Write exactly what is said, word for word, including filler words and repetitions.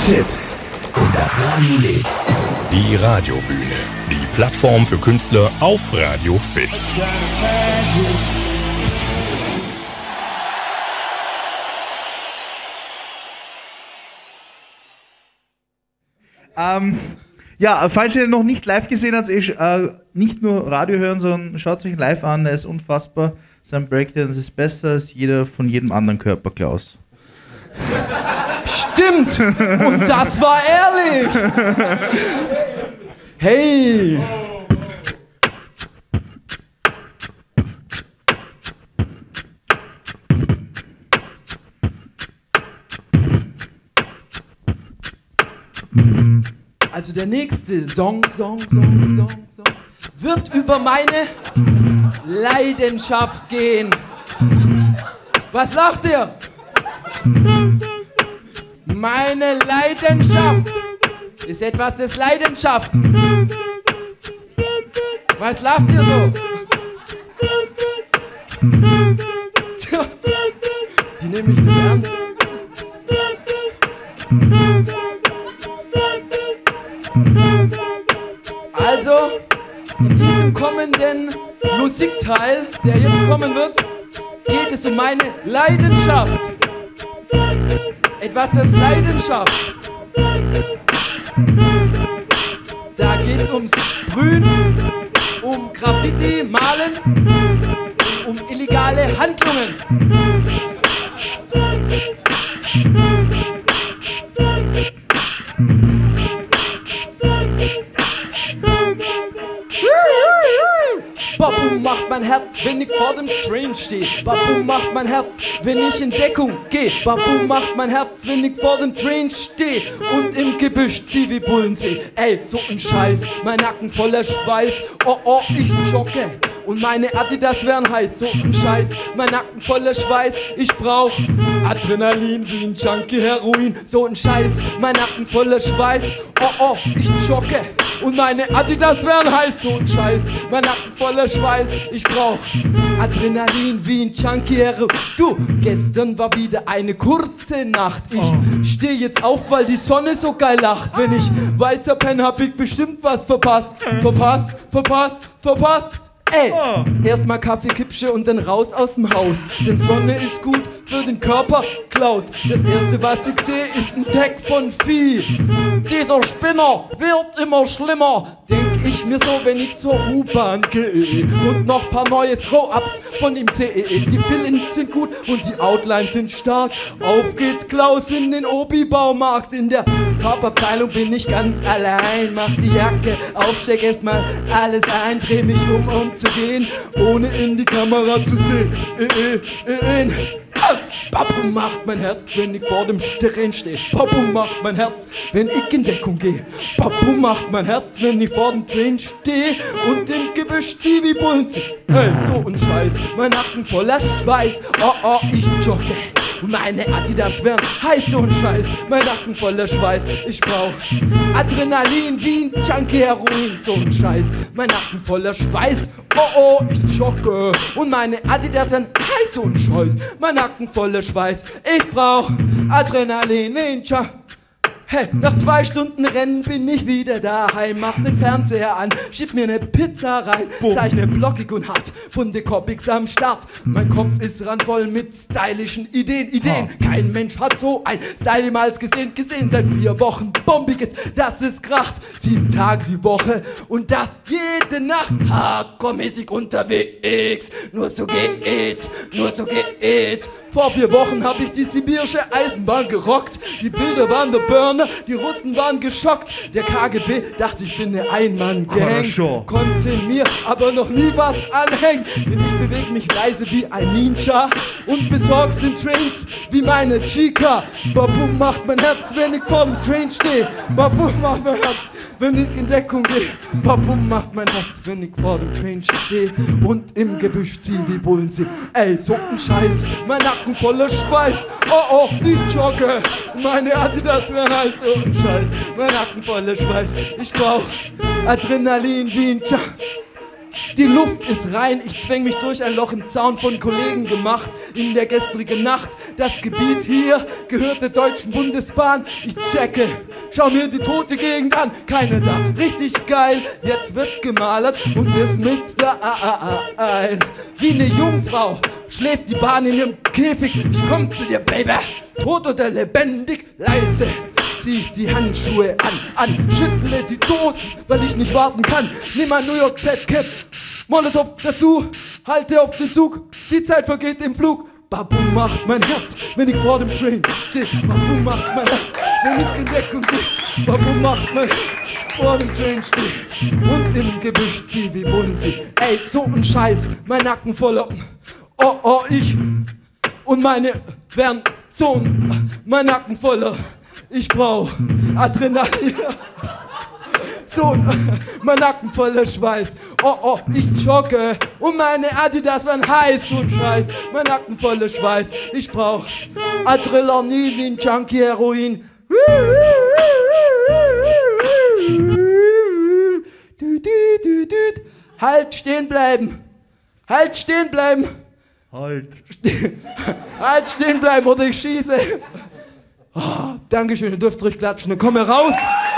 Fit und das Radio lebt. Die Radiobühne, die Plattform für Künstler auf Radio Fit. Ähm, ja, falls ihr noch nicht live gesehen habt, ich, äh, nicht nur Radio hören, sondern schaut euch live an, er ist unfassbar. Sein Breakdance ist besser als jeder von jedem anderen Körper, Klaus. Stimmt! Und das war ehrlich! Hey! Also der nächste Song, Song, Song, Song, Song wird über meine Leidenschaft gehen. Was lacht ihr? Meine Leidenschaft ist etwas, das Leidenschaft. Was lacht ihr so? Die nehme ich nicht ernst. Also, in diesem kommenden Musikteil, der jetzt kommen wird, geht es um meine Leidenschaft. Etwas, das Leidenschaft. Da geht es ums Sprühen, um Graffiti, Malen, um illegale Handlungen. Babum macht mein Herz, wenn ich vor dem Train stehe. Babum macht mein Herz, wenn ich in Deckung gehe. Babum macht mein Herz, wenn ich vor dem Train stehe und im Gebüsch zieh wie Bullensee. Ey, so ein Scheiß, mein Nacken voller Schweiß. Oh oh, ich jogge und meine Adidas wären heiß. So ein Scheiß, mein Nacken voller Schweiß. Ich brauch Adrenalin wie ein Junkie, Heroin. So ein Scheiß, mein Nacken voller Schweiß. Oh oh, ich jogge und meine Adidas wären heiß. So ein Scheiß, mein Nacken voller Schweiß. Ich brauch Adrenalin wie ein Junkie, Heroin. Du, gestern war wieder eine kurze Nacht. Ich steh jetzt auf, weil die Sonne so geil lacht. Wenn ich weiter penne, hab ich bestimmt was verpasst. Verpasst, verpasst, verpasst. Ey, oh. Erstmal Kaffee, Kippsche und dann raus aus dem Haus. Denn Sonne ist gut für den Körper, Klaus. Das erste, was ich sehe, ist ein Tag von Vieh. Dieser Spinner wird immer schlimmer, denk ich mir so, wenn ich zur U-Bahn gehe. Und noch paar neue Throw-Ups von ihm sehe. Die Fillings sind gut und die Outlines sind stark. Auf geht's, Klaus, in den Obi-Baumarkt. In der Farbabteilung bin ich ganz allein. Mach die Jacke auf, steck erstmal alles ein. Dreh mich um, um zu gehen, ohne in die Kamera zu sehen. Äh, äh, äh, Babum macht mein Herz, wenn ich vor dem Terrain stehe. Babum macht mein Herz, wenn ich in Deckung gehe. Babum macht mein Herz, wenn ich vor dem Train stehe und im Gebüsch zieh wie Bullensee. Hey, so ein Scheiß, mein Nacken voller Schweiß. Oh oh, ich jogge und meine Adidas wären heiß. So ein Scheiß, mein Nacken voller Schweiß. Ich brauch Adrenalin wie ein Junkie, Heroin. So ein Scheiß, mein Nacken voller Schweiß. Oh oh, ich jogge und meine Adidas wären heiß. So ein Scheiß, mein Nacken voller Schweiß. Ich brauch Adrenalin wie ein Junkie. Hey, nach zwei Stunden Rennen bin ich wieder daheim. Mach den Fernseher an, schieb mir ne Pizza rein. Zeichne blockig und hart, bunte Comics am Start. Mein Kopf ist randvoll mit stylischen Ideen, Ideen. Kein Mensch hat so ein Style jemals gesehen, gesehen. Seit vier Wochen bombiges, das ist Kracht. Sieben Tage die Woche und das jede Nacht. Hardcore-mäßig unterwegs, nur so geht's, nur so geht's. Vor vier Wochen hab ich die sibirische Eisenbahn gerockt. Die Bilder waren der Burner, die Russen waren geschockt. Der K G B dachte, ich bin ne Ein-Mann-Gang. Konnte mir aber noch nie was anhängen. Denn ich beweg mich leise wie ein Ninja und besorgst den Trains wie meine Chica. Babum macht mein Herz, wenn ich vor dem Train steh. Babum macht mein Herz, wenn ich in Deckung gehe. Babum macht mein Herz, wenn ich vor dem Train steh und im Gebüsch zieh wie Bullensee. Ey, so ein Scheiß, mein Nacken voller Schweiß. Oh oh, ich jogge, meine Adidas wären heiß. So ein Scheiß, mein Nacken voller Schweiß. Ich brauch Adrenalin wie ein Junkie. Die Luft ist rein, ich zwäng mich durch ein Loch im Zaun von Kollegen gemacht. In der gestrigen Nacht, das Gebiet hier gehört der Deutschen Bundesbahn. Ich checke, schau mir die tote Gegend an, keine da, richtig geil. Jetzt wird gemalert und es nützt da ein. Wie eine Jungfrau schläft die Bahn in ihrem Käfig. Ich komm zu dir, Baby, tot oder lebendig, leise. Zieh ich die Handschuhe an, an, schüttle die Dosen, weil ich nicht warten kann. Nimm ein New York Fat Cap, Molotow dazu, halte auf den Zug, die Zeit vergeht im Flug. Babum macht mein Herz, wenn ich vor dem Train stehe. Babum macht mein Herz, wenn ich in Deckung gehe. Babum macht mein Herz, vor dem Train stehe. Und im Gebüsch zieh wie Bunsi. Ey, so ein Scheiß, mein Nacken voller. Oh, oh, ich und meine werden so mein Nacken voller. Ich brauch Adrenalin. So, mein Nacken voller Schweiß. Oh, oh, ich jogge und meine Adidas werden heiß und Scheiß. Mein Nacken voller Schweiß. Ich brauch Adrenalin wie ein Junkie, Heroin. Halt stehen bleiben. Halt stehen bleiben. Halt. Halt stehen bleiben oder ich schieße. Oh, Dankeschön, ihr dürft ruhig klatschen. Dann komm heraus.